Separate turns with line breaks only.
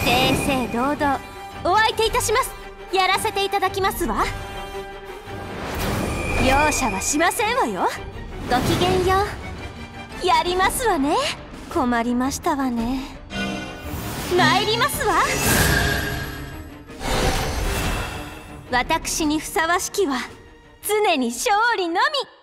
正々堂々お相手いたします。やらせていただきますわ。容赦はしませんわよ。ごきげんよう。やりますわね。困りましたわね。参りますわ。私にふさわしきは常に勝利のみ。